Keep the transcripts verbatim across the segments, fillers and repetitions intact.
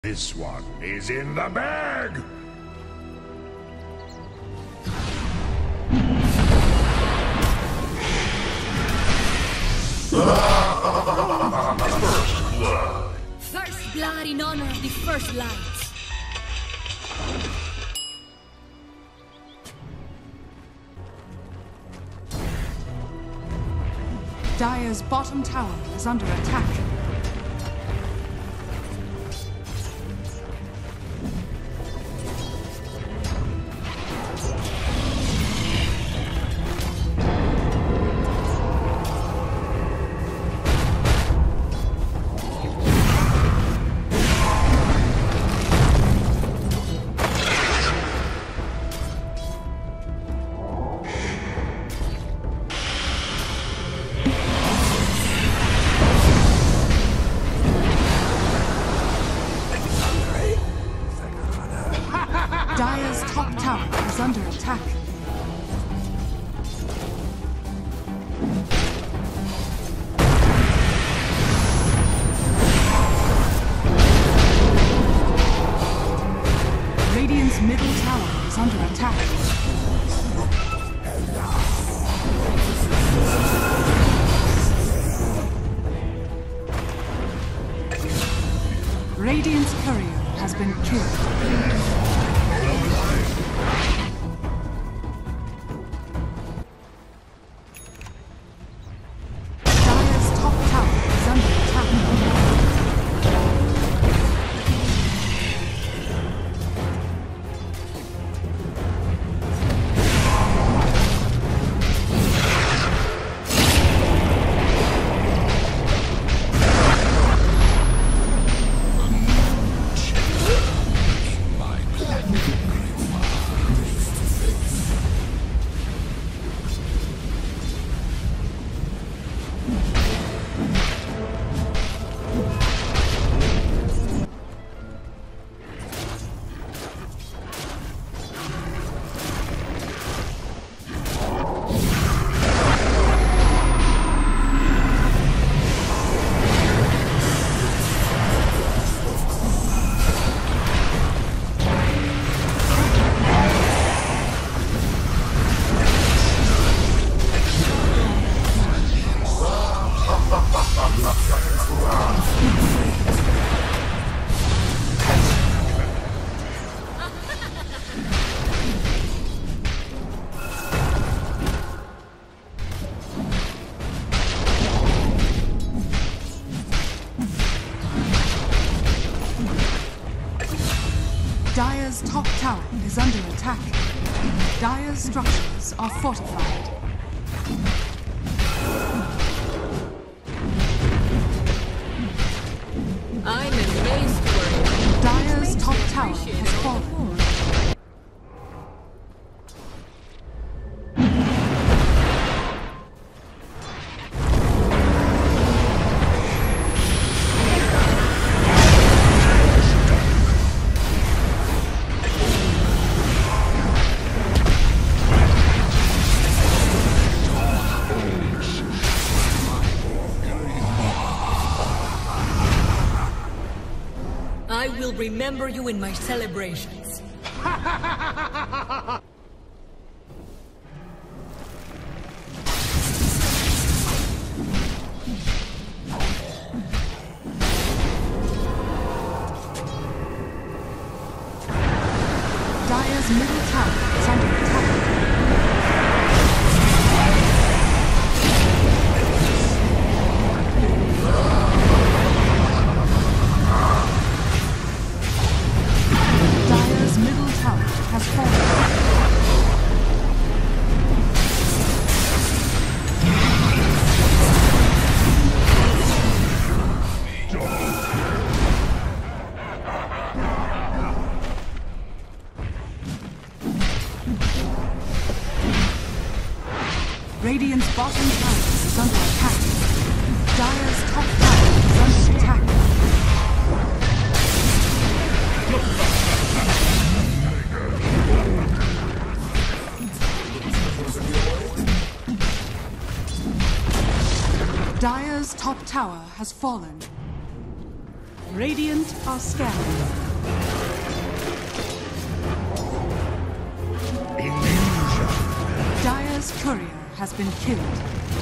This one is in the bag! First blood. First blood in honor of the first light. Dire's bottom tower is under attack. Dire's top tower is under attack. Radiant's middle tower is under attack. Radiant's courier has been killed. Dire's top tower is under attack. Dire's structures are fortified. I'm amazed for you. Dire's top tower has fallen. I will remember you in my celebrations. Dire's middle tower is under attack. Dire's middle tower has fallen. Radiant's bottom tower is under attack. Dire's top tower is under attack. Dire's top tower has fallen. Radiant are scanning. Illusion. Dire's courier has been killed.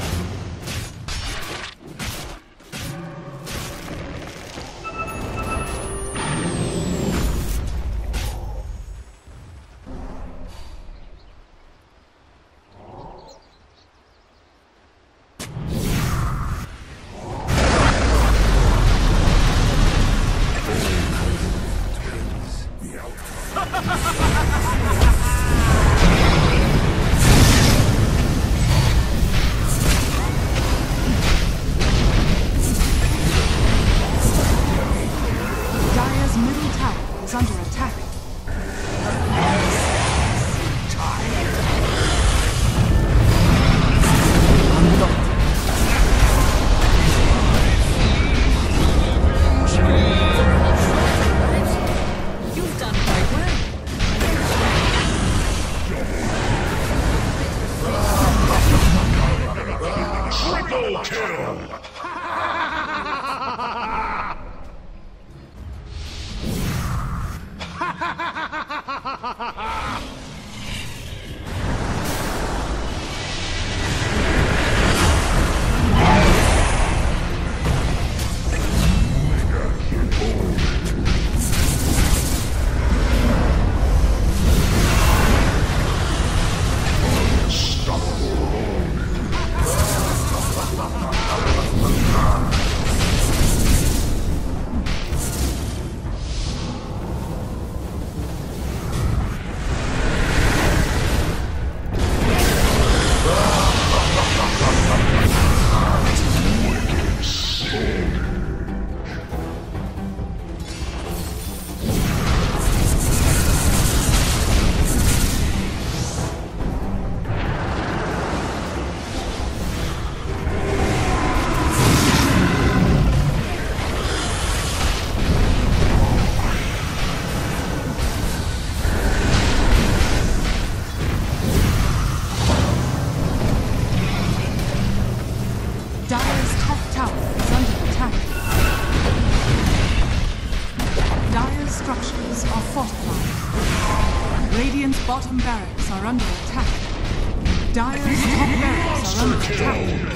Radiant's bottom barracks are under attack. Dire's top barracks are under attack.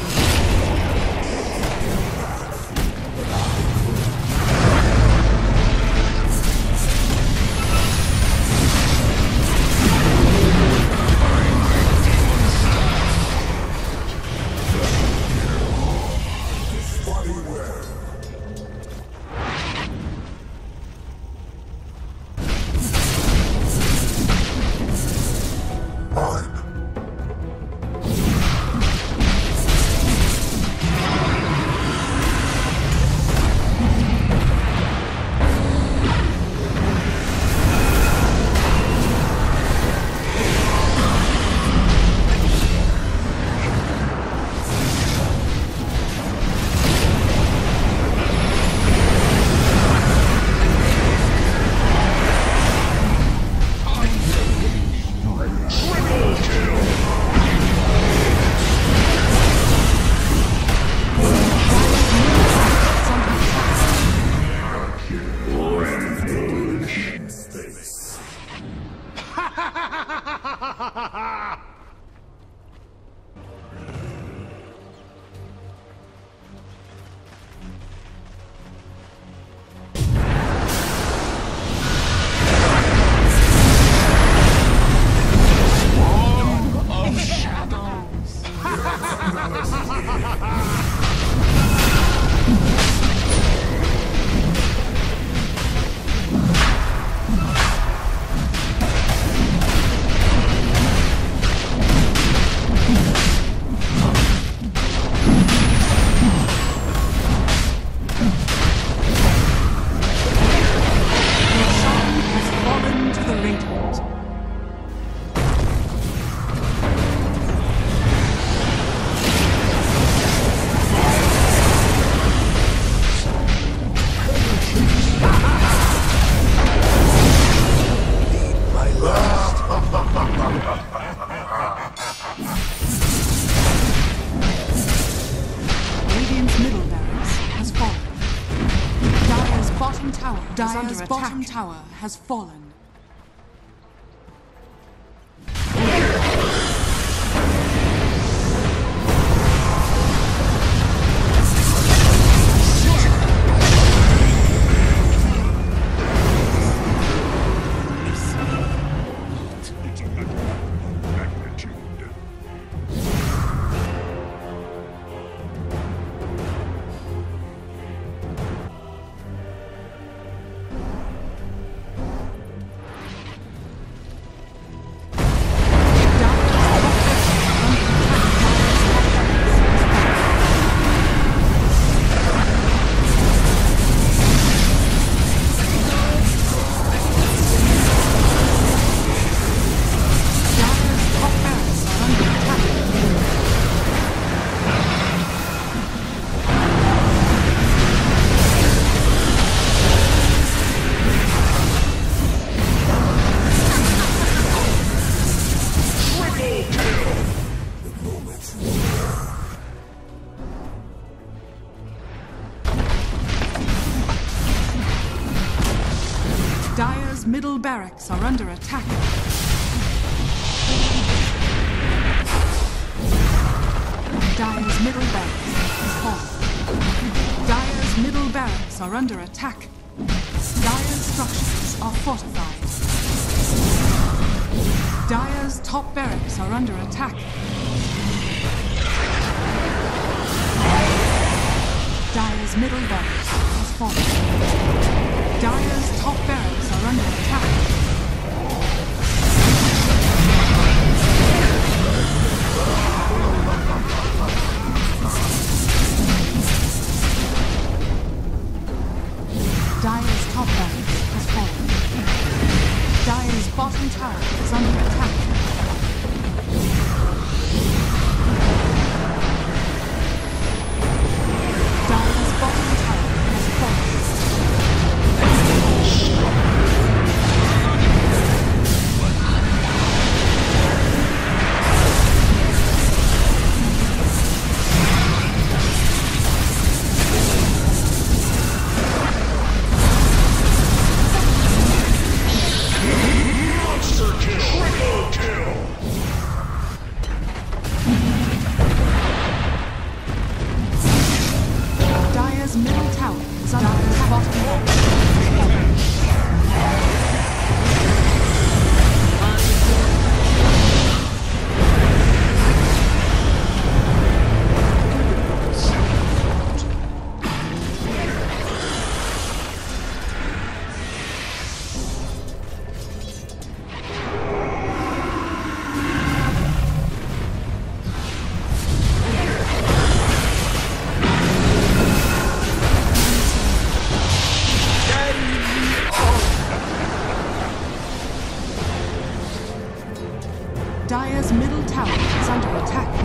tower has fallen. Dire's middle barracks are under attack. Dire's middle barracks is fallen. Dire's middle barracks are under attack. Dire's structures are fortified. Dire's top barracks are under attack. Dire's middle barracks has fallen. Dire's top barracks are under attack. Dire's top barracks has fallen. Dire's bottom tower is under attack. Dire's bottom tower has fallen. Dire's middle tower is under attack.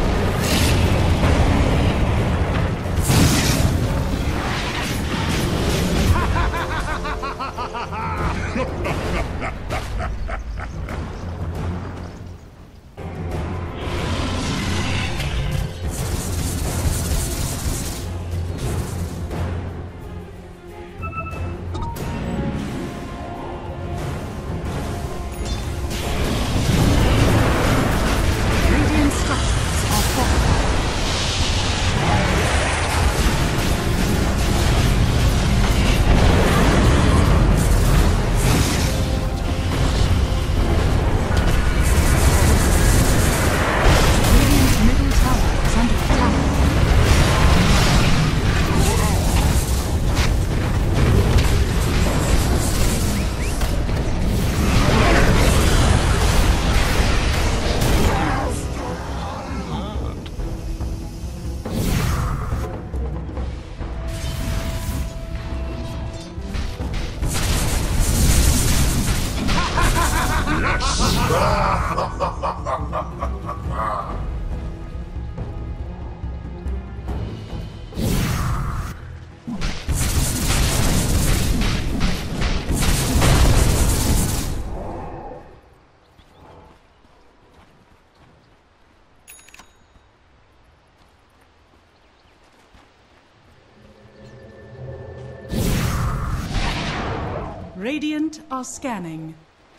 Radiant are scanning.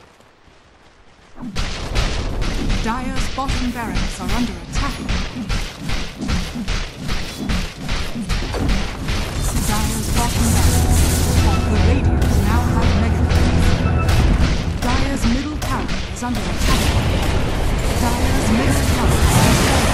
Dire's bottom barracks are under attack. Dire's bottom barracks of the Radiant now have mega creeps. Dire's middle tower is under attack. Dire's middle tower is falling.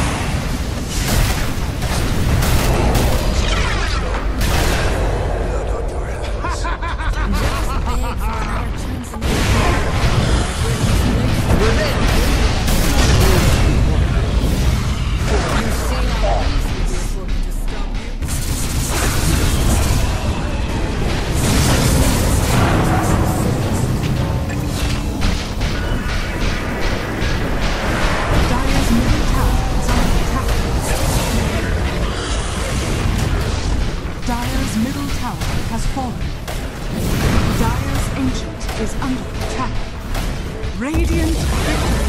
Dire's middle tower has fallen. Dire's ancient is under attack. Radiant victory.